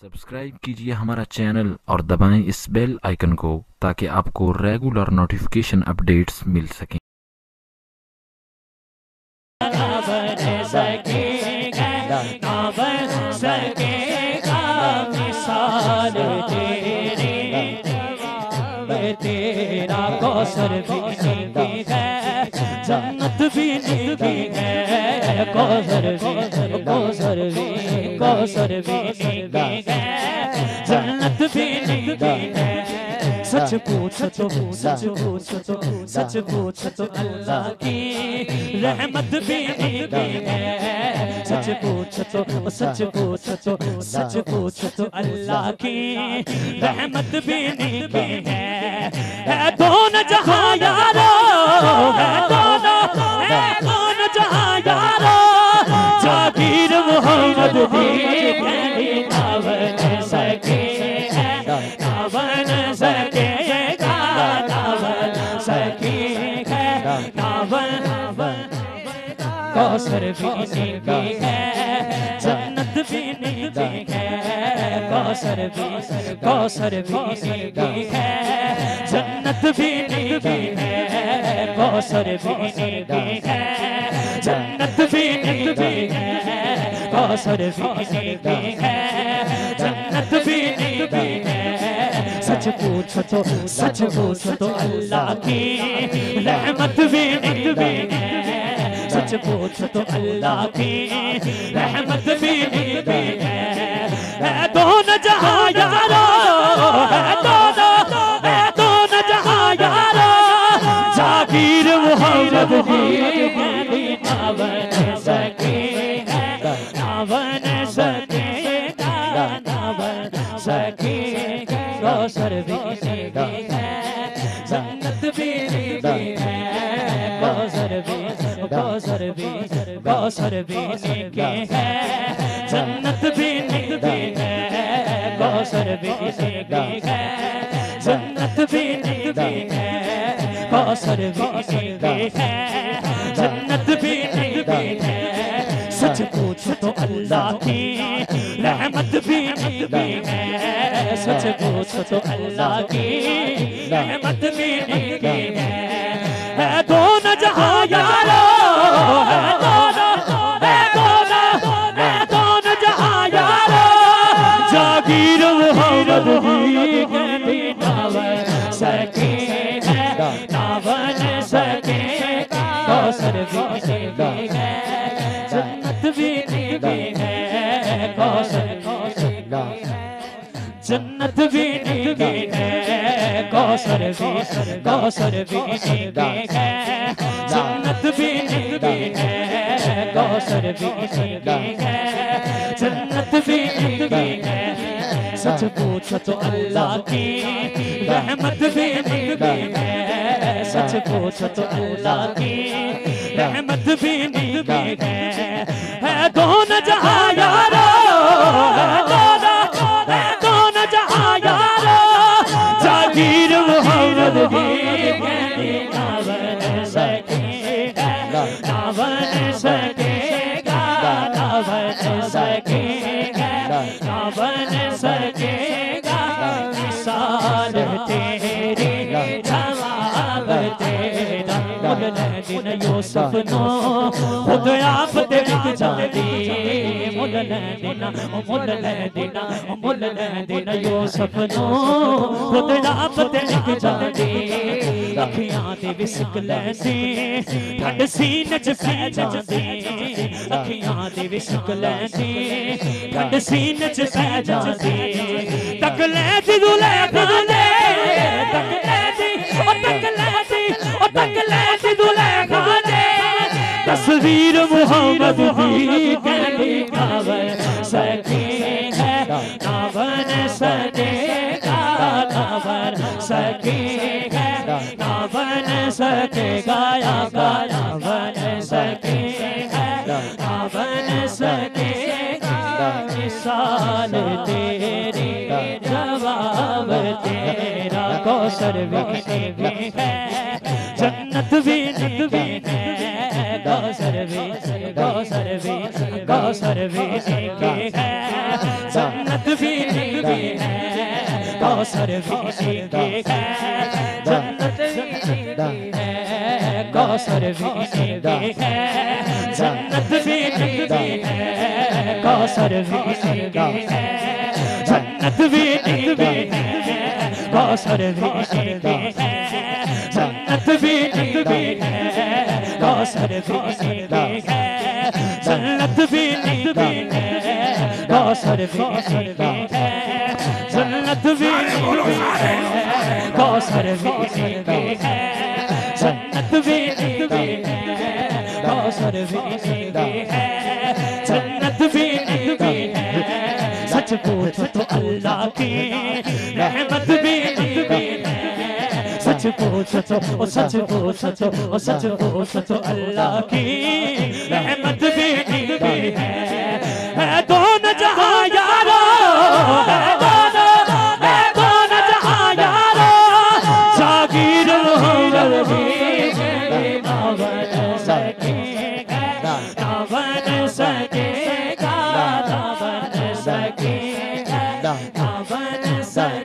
Subscribe कीजिए हमारा channel और दबाएं इस बेल आइकन को ताकि आपको रेगुलर नोटिफिकेशन अपडेट्स मिल सकें। तेरा कौसर भी नीकी है, जन्नत भी नीकी है, कौसर भी नीकी है, जन्नत भी नीकी है। सच पूछो तो अल्लाह की रहमत भी नीकी है। सच पूछो तो अल्लाह की रहमत भी नीकी है। दोनों जहां यारो, दोनों जहां यारो, जागीर मोहम्मद दी नावन सके नावन सकेगा, नावन सकेगा, नावन कौसर भी नीकी है, जन्नत भी नीकी है, कौसर भी नीकी है, जन्नत भी नीकी है, कौसर भी नीकी है, जन्नत भी नीकी है, कौसर भी नीकी है, जन्नत भी नीकी है। सच पूछो तो अल्लाह की रहमत भी नीकी है। सच पूछो तो अल्लाह की रहमत भी नीकी है। दोनों जहां यारो, दोनों जहां यारो, जागीर मोहम्मद दी नावन सके नावन सकेगा, नावन सकेगा, कौसर भी नीकी है, जन्नत भी नीकी है, कौसर भी नीकी है, जन्नत भी नीकी है, कौसर भी नीकी है, जन्नत भी नीकी है, कौसर भी नीकी है, जन्नत भी नीकी है। सच पूछो तो अल्लाह की रहमत भी नीकी है। सच पूछो तो अल्लाह की रहमत भी नीकी है। दोनों जहां यारो, दोनों जहां यारो, जागीर मोहम्मद दी नावन सके नावन सकेगा, कौसर भी नीकी है, जन्नत भी नीकी है, कौसर जन्नत भी नीकी है, कौसर भी नीकी है, जन्नत भी नीकी है, कौसर भी नीकी है, जन्नत भी नीकी है। सच पूछो तो अल्लाह की रहमत भी नीकी है। सच पूछो तो अल्लाह की रहमत भी नीकी है। दोनों जहां यारो, दोनों जहां यारो, जागीर मोहम्मद दी नावन सकेगा, नावन सकेगा, नावन सकेगा, नावन सकेगा, मिसाल तेरी जवाब तेरा, दिन यूसुफ नो खुद आप देख जाती, मुल दिन यूसुफ नो खुद आप देख जाती, अखियां दे विसक लैंदी ठंड सीने च पै जांदी, अखियां दे विसक लैंदी ठंड सीने च पै जांदी, तक लैंदी दुलै खाने, तक लैंदी दुलै खाने, तस्वीर मोहम्मद दी नावन सके है, नावन सकेगा, नावन सके है, नावन सकेगा, नावन सके है, नावन सकेगा, मिसाल तेरी जवाब तेरा, कौसर भी नीकी है, जन्नत भी नीकी है, कौसर भी नीकी है, जन्नत भी है, कौसर भी है, जन्नत भी है, कौसर भी है, जन्नत भी है, कौसर भी है, जन्नत भी है, कौसर भी है, जन्नत भी है, कौसर भी है, जन्नत भी है, कौसर भी है, जन्नत भी है, कौसर भी है, जन्नत भी है, कौसर भी है, जन्नत भी है, सच पूछो तो अल्लाह की रहमत भी है, सच पूछो तो सच पूछो तो सच पूछो तो अल्लाह की रहमत भी है दोनों जहां यारो, है दोनों जहां यारो, जागीर मोहम्मद भी ना बन सकेगा, ना बन सकेगा, ना बन सकेगा, ना बन सकेगा।